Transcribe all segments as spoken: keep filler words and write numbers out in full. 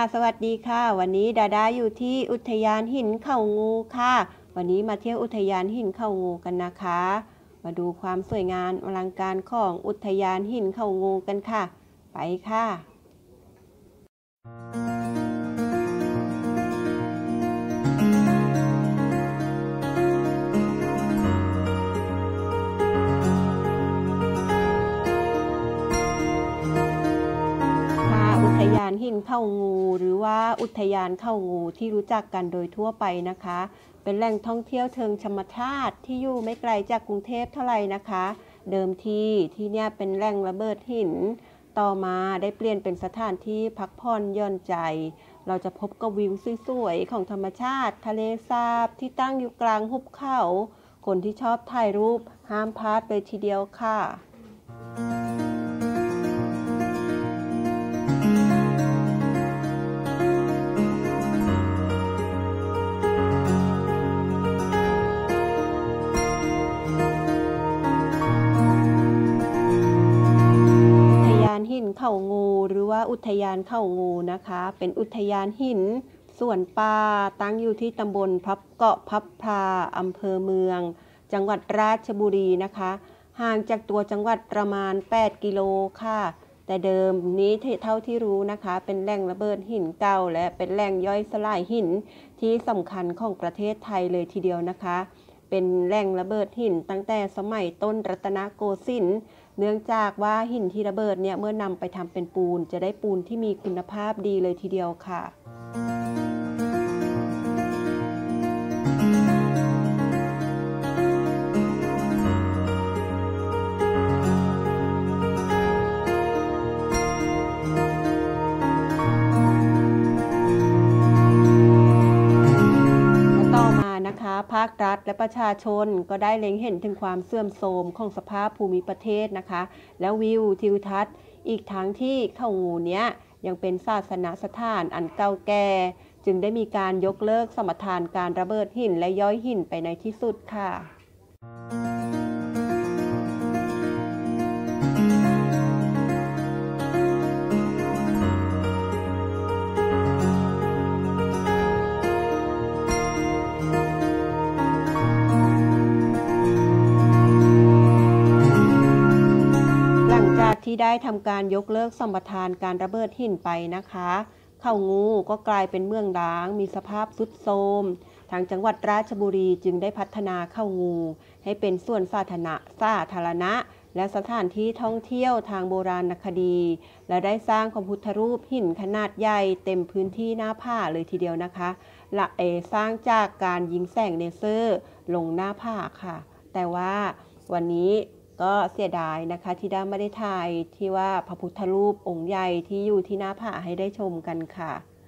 สวัสดีค่ะวันนี้ดาดาอยู่ที่อุทยานหินเขางูค่ะวันนี้มาเที่ยวอุทยานหินเขางูกันนะคะมาดูความสวยงามอลังการของอุทยานหินเขางูกันค่ะไปค่ะอุทยานหินเขางูหรือว่าอุทยานเขางูที่รู้จักกันโดยทั่วไปนะคะเป็นแหล่งท่องเที่ยวเชิงธรรมชาติที่อยู่ไม่ไกลจากกรุงเทพเท่าไหร่นะคะเดิมทีที่เนี่ยเป็นแหล่งระเบิดหินต่อมาได้เปลี่ยนเป็นสถานที่พักผ่อนหย่อนใจเราจะพบกับวิวสวยๆของธรรมชาติทะเลสาบที่ตั้งอยู่กลางหุบเขาคนที่ชอบถ่ายรูปห้ามพลาดเลยทีเดียวค่ะเขางูหรือว่าอุทยานเขางูนะคะเป็นอุทยานหินส่วนป่าตั้งอยู่ที่ตำบลพับเกาะพับพลาอำเภอเมืองจังหวัดราชบุรีนะคะห่างจากตัวจังหวัดประมาณแปดกิโลค่ะแต่เดิมนี้เท่าที่รู้นะคะเป็นแหล่งระเบิดหินเก่าและเป็นแหล่งย่อยสลายหินที่สำคัญของประเทศไทยเลยทีเดียวนะคะเป็นแหล่งระเบิดหินตั้งแต่สมัยต้นรัตนโกสินทร์เนื่องจากว่าหินที่ระเบิดเนี่ยเมื่อนำไปทำเป็นปูนจะได้ปูนที่มีคุณภาพดีเลยทีเดียวค่ะภาครัฐและประชาชนก็ได้เล็งเห็นถึงความเสื่อมโทรมของสภาพภูมิประเทศนะคะแล้ววิวทิวทัศน์อีกทั้งที่เขางูเนี้ยยังเป็นศาสนสถานอันเก่าแก่จึงได้มีการยกเลิกสมรทานการระเบิดหินและย้อยหินไปในที่สุดค่ะที่ได้ทำการยกเลิกสัมปทานการระเบิดหินไปนะคะเขางูก็กลายเป็นเมืองร้างมีสภาพทรุดโทรมทางจังหวัดราชบุรีจึงได้พัฒนาเขางูให้เป็นส่วนสาธารณะสาธารณะและสถานที่ท่องเที่ยวทางโบราณคดีและได้สร้างพระพุทธรูปหินขนาดใหญ่เต็มพื้นที่หน้าผาเลยทีเดียวนะคะและเอสร้างจากการยิงแสงเลเซอร์ลงหน้าผาค่ะแต่ว่าวันนี้ก็เสียดายนะคะที่ได้ไม่ได้ถ่ายที่ว่าพระพุทธรูปองค์ใหญ่ที่อยู่ที่หน้าผาให้ได้ชมกันค่ะ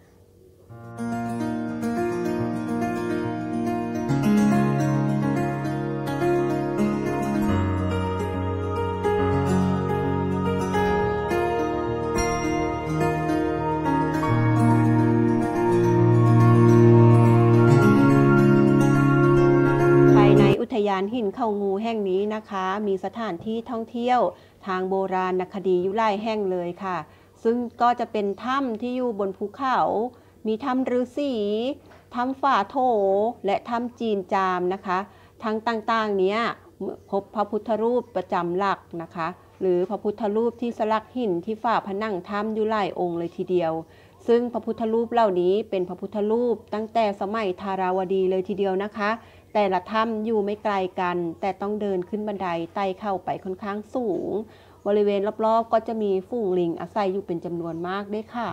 อุทยานหินเขางูแห่งนี้นะคะมีสถานที่ท่องเที่ยวทางโบราณคดีอยู่หลายแห่งเลยค่ะซึ่งก็จะเป็นถ้ำที่อยู่บนภูเขามีถ้ำฤาษีถ้ำฝาโถและถ้ำจีนจามนะคะทั้งต่างๆเนี้ยพบพระพุทธรูปประจำหลักนะคะหรือพระพุทธรูปที่สลักหินที่ฝาผนังถ้ำอยู่หลายองค์เลยทีเดียวซึ่งพระพุทธรูปเหล่านี้เป็นพระพุทธรูปตั้งแต่สมัยธาราวดีเลยทีเดียวนะคะแต่ละถ้ำอยู่ไม่ไกลกันแต่ต้องเดินขึ้นบันไดไต่เข้าไปค่อนข้างสูงบริเวณรอบๆก็จะมีฝูงลิงอาศัยอยู่เป็นจำนวนมากด้วยค่ะ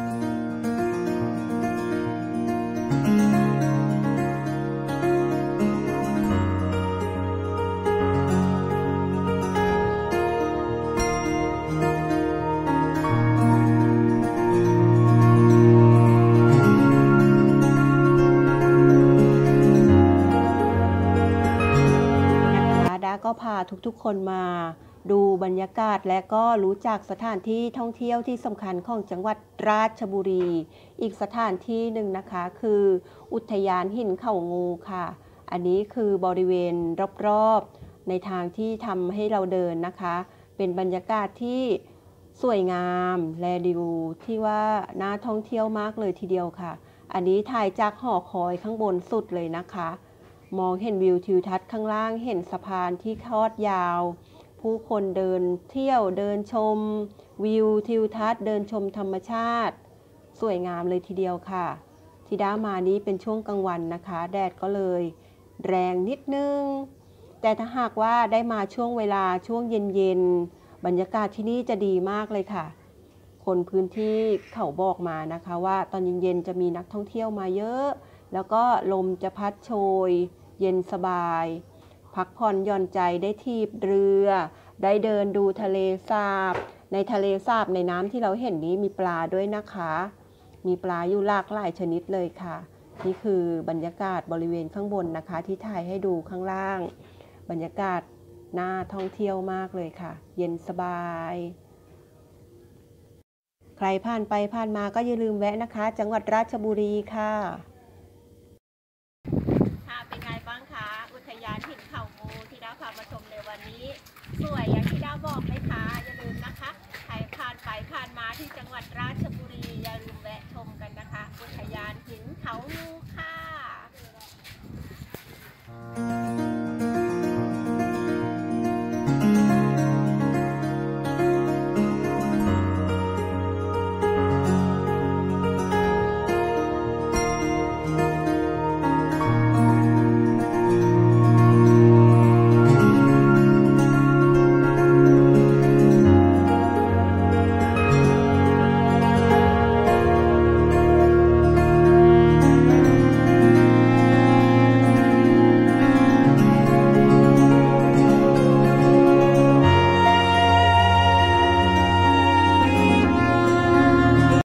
ก็พาทุกๆคนมาดูบรรยากาศและก็รู้จักสถานที่ท่องเที่ยวที่สำคัญของจังหวัดราชบุรีอีกสถานที่หนึ่งนะคะคืออุทยานหินเขางูค่ะอันนี้คือบริเวณรอบๆในทางที่ทำให้เราเดินนะคะเป็นบรรยากาศที่สวยงามแลดิวที่ว่าน่าท่องเที่ยวมากเลยทีเดียวค่ะอันนี้ถ่ายจากหอคอยข้างบนสุดเลยนะคะมองเห็นวิวทิวทัศน์ข้างล่างเห็นสะพานที่ทอดยาวผู้คนเดินเที่ยวเดินชมวิวทิวทัศน์เดินชมธรรมชาติสวยงามเลยทีเดียวค่ะที่ด้ามานี้เป็นช่วงกลางวันนะคะแดดก็เลยแรงนิดนึงแต่ถ้าหากว่าได้มาช่วงเวลาช่วงเย็นๆบรรยากาศที่นี่จะดีมากเลยค่ะคนพื้นที่เขาบอกมานะคะว่าตอนเย็นๆจะมีนักท่องเที่ยวมาเยอะแล้วก็ลมจะพัดโชยเย็นสบายพักผ่อนหย่อนใจได้ทีบเรือได้เดินดูทะเลสาบในทะเลสาบในน้ำที่เราเห็นนี้มีปลาด้วยนะคะมีปลาอยู่หลากหลายชนิดเลยค่ะนี่คือบรรยากาศบริเวณข้างบนนะคะที่ถ่ายให้ดูข้างล่างบรรยากาศน่าท่องเที่ยวมากเลยค่ะเย็นสบายใครผ่านไปผ่านมาก็อย่าลืมแวะนะคะจังหวัดราชบุรีค่ะค่ะเป็นไงบ้างคะอุทยานหินเขางูที่ดาวพามาชมในวันนี้สวยอย่างที่ดาวบอกไหมคะอย่าลืมนะคะใครผ่านไปผ่านมาที่จังหวัดราชบุรีอย่าลืมแวะชมกันนะคะอุทยานหินเขางูค่ะ